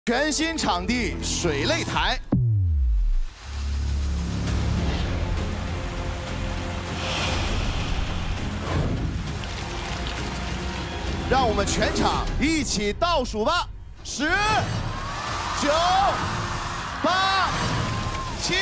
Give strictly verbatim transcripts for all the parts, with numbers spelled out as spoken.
全新场地水擂台。 让我们全场一起倒数吧，十、九、八、七。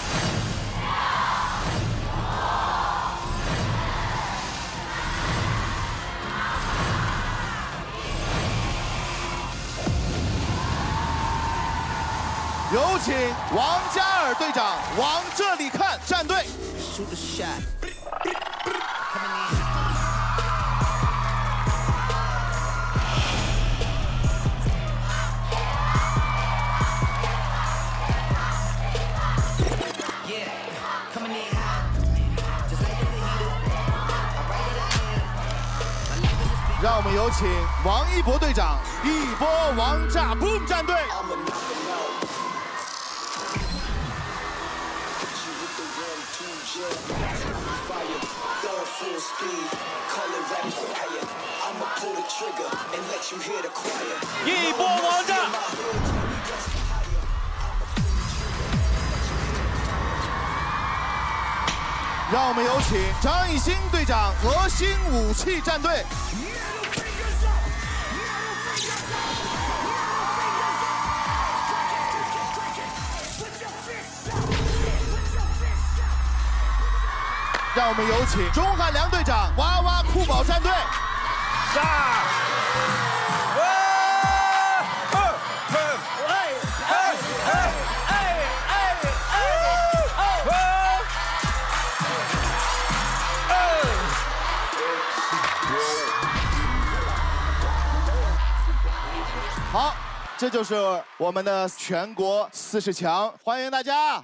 有请王嘉尔队长往这里看战队。 让我们有请王一博队长一波王炸 Boom 战队。 一波王炸。 让我们有请张艺兴队长核心武器战队。让我们有请钟汉良队长娃娃酷宝战队。 炸！ 好，这就是我们的全国四十强，欢迎大家。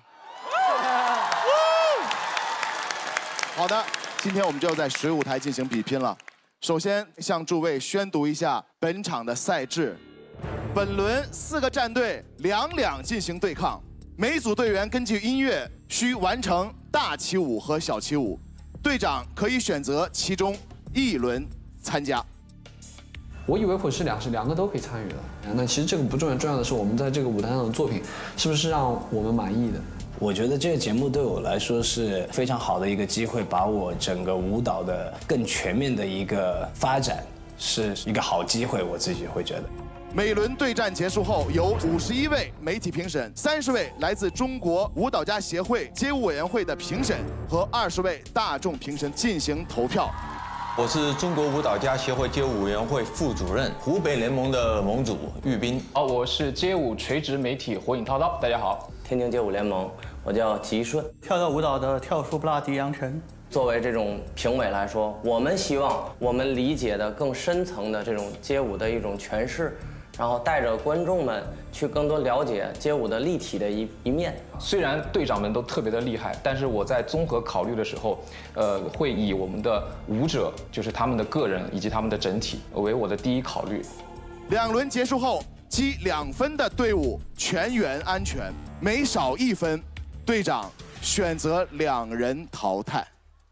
好的，今天我们就要在水舞台进行比拼了。首先向诸位宣读一下本场的赛制。本轮四个战队两两进行对抗，每组队员根据音乐需完成大起舞和小起舞，队长可以选择其中一轮参加。 我以为会是两是两个都可以参与的，那其实这个不重要，重要的是我们在这个舞台上的作品是不是让我们满意的。 我觉得这个节目对我来说是非常好的一个机会，把我整个舞蹈的更全面的一个发展是一个好机会，我自己会觉得。 每轮对战结束后，由五十一位媒体评审、三十位来自中国舞蹈家协会街舞委员会的评审和二十位大众评审进行投票。 我是中国舞蹈家协会街舞委员会副主任，湖北联盟的盟主玉斌。 哦，我是街舞垂直媒体火影滔滔，大家好。 天津街舞联盟，我叫吉顺。 跳蚤舞蹈的跳书不拉几杨晨。 作为这种评委来说，我们希望我们理解的更深层的这种街舞的一种诠释。 然后带着观众们去更多了解街舞的立体的一一面。 虽然队长们都特别的厉害，但是我在综合考虑的时候，呃，会以我们的舞者，就是他们的个人以及他们的整体为我的第一考虑。 两轮结束后，积两分的队伍全员安全，每少一分，队长选择两人淘汰。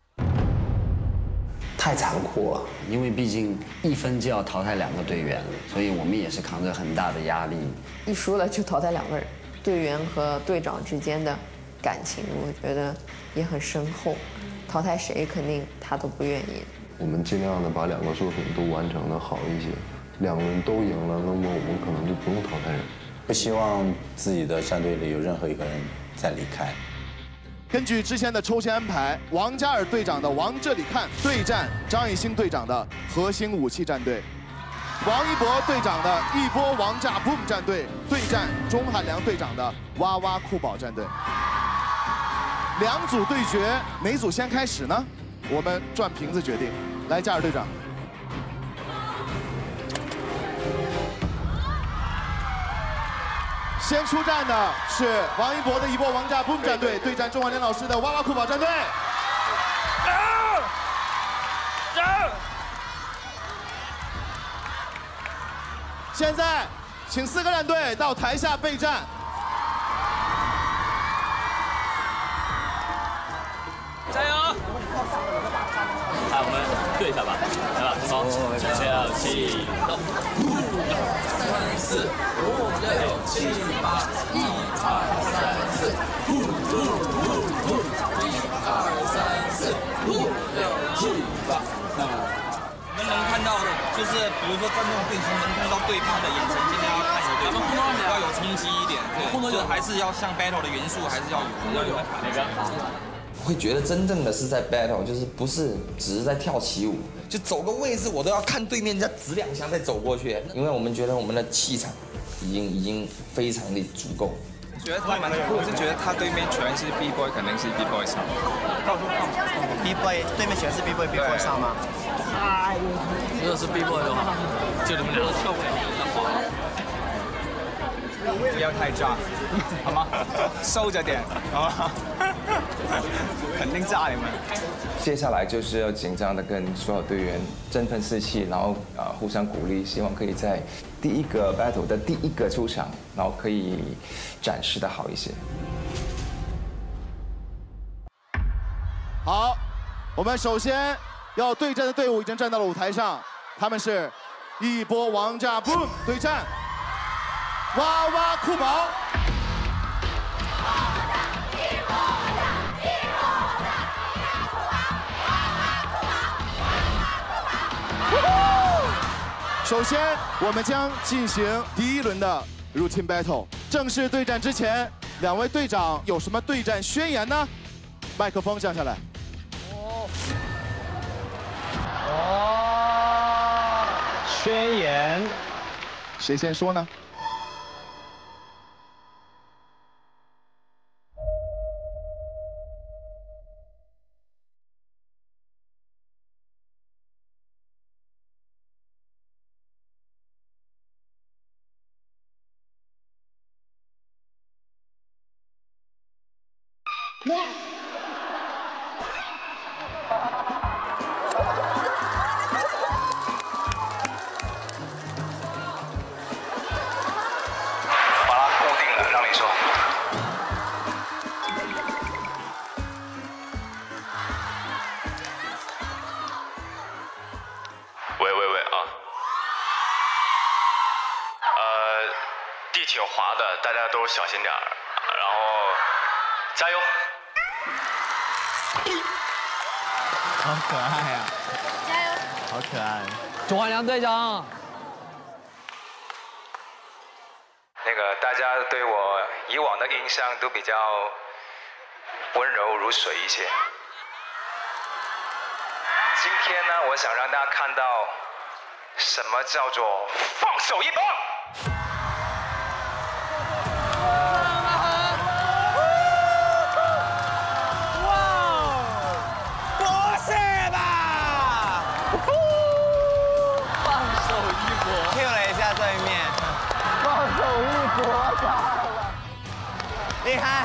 太残酷了，因为毕竟一分就要淘汰两个队员，所以我们也是扛着很大的压力。 一输了就淘汰两个人，队员和队长之间的感情，我觉得也很深厚。淘汰谁，肯定他都不愿意。 我们尽量的把两个作品都完成的好一些，两个人都赢了，那么我们可能就不用淘汰人。 不希望自己的战队里有任何一个人再离开。 根据之前的抽签安排，王嘉尔队长的往这里看对战张艺兴队长的核心武器战队，王一博队长的一波王炸 Boom 战队对战钟汉良队长的娃娃酷宝战队。两组对决，哪组先开始呢？我们转瓶子决定。来，嘉尔队长。 先出战的是王一博的一波王炸 Boom 战队对战钟汉良老师的娃娃酷宝战队。现在，请四个战队到台下备战。 加油！ 来，我们对一下吧，来吧，好，小气，走。 四，五六七八，一二三四，五五五五，一二三四，五六七八。 我们能看到，就是比如说在那种队形，能看到对方的眼神，尽量要看着对方，要有冲击一点，对，就还是要像 battle 的元素，还是要有，要有那个。 我会觉得真正的是在 battle， 就是不是只是在跳起舞，就走个位置我都要看对面人家指两下再走过去，因为我们觉得我们的气场已经已经非常的足够。 觉得他蛮，我是觉得他对面全是 B boy， 可能是 B boy 上。 告诉他 B boy 对面全是 B boy B boy 上吗？ 如果是 B boy 的话，就你们俩都跳不了。 不要太炸，好吗？收着点，好吗？肯定炸你们。接下来就是要紧张的跟所有队员振奋士气，然后呃互相鼓励，希望可以在第一个 battle 的第一个出场，然后可以展示的好一些。 好，我们首先要对战的队伍已经站到了舞台上，他们是一波王炸 boom 对战哇哇酷宝。首先，我们将进行第一轮的 routine battle。正式对战之前，两位队长有什么对战宣言呢？麦克风降下来。 哦，宣言， 谁先说呢？ 把它固定了，让你说。 喂喂喂啊！呃，地挺滑的，大家都小心点儿，然后加油！ 好可爱呀！ 加油！ 好可爱。 钟汉良队长。 那个大家对我以往的印象都比较温柔如水一些。今天呢，我想让大家看到什么叫做放手一搏。 厉害！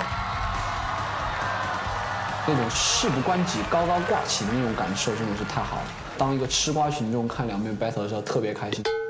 那种事不关己、高高挂起的那种感受真的是太好了。当一个吃瓜群众看两边 battle 的时候，特别开心。